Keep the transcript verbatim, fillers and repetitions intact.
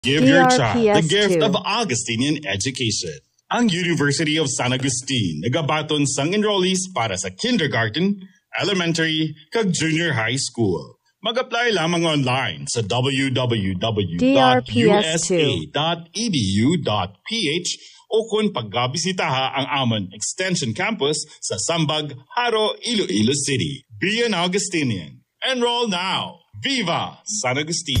Give your child the gift of Augustinian education. Ang University of San Agustin nagabaton sang enrollees para sa kindergarten, elementary, kag junior high school. Mag-apply lamang online sa w w w dot u s a dot e d u dot p h o kung pagbisitaha ang amon Extension Campus sa Sambag, Haro, Iloilo City. Be an Augustinian. Enroll now. Viva San Agustin!